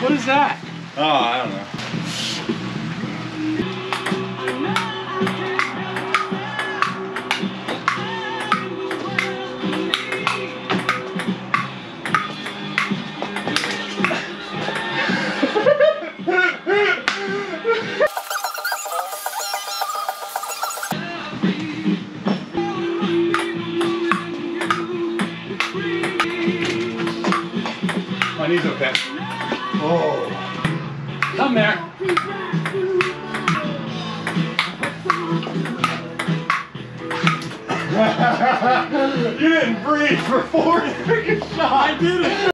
What is that? Oh, I don't know. My knee's okay. Oh. Come there. You didn't breathe for 4 freaking shots. I did it.